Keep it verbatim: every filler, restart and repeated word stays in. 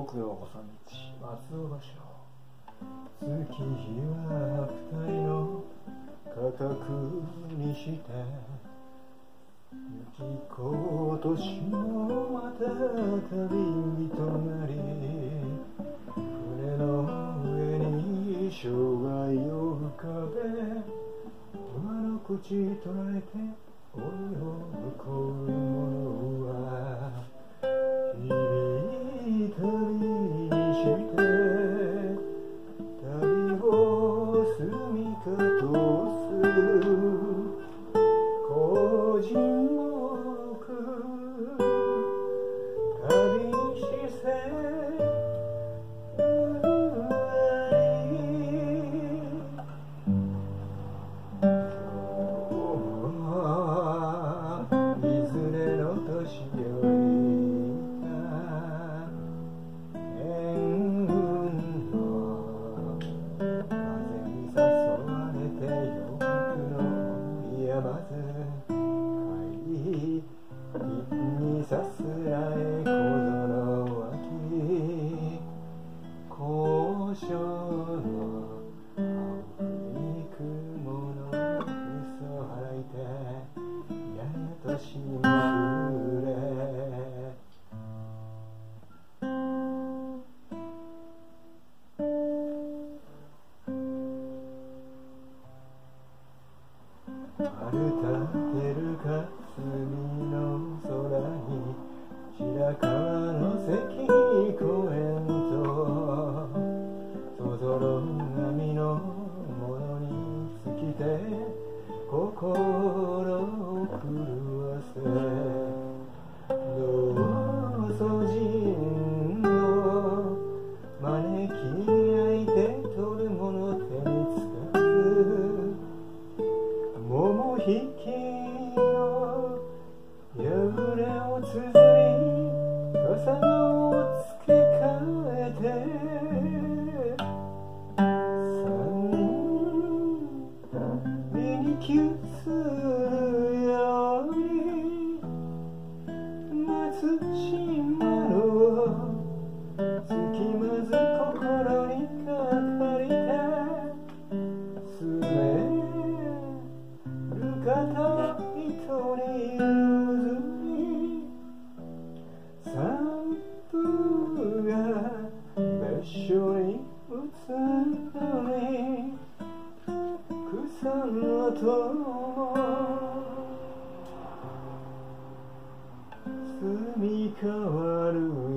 木陽子さんち松尾芭蕉。 月日は二人の固くにして行き今年もまた旅人なり船の上に生涯を浮かべ馬の口捉えて泳ぐこうものは日々旅にして旅を住みかとす個人目旅しせさすらえ小園脇交渉の青い雲の嘘吐いてややとしむくれ丸立てるか霞の空に白川の関公園とそぞろ波のものに尽きて心を狂わせ道祖神の招き焼いて取るもの手につかず桃引きの破れをつづり笠を付け替えて三目にキスするように松島の隙間ず心にかかりて住める方人に譲り散布が別所に移るのに草の音も住み変わる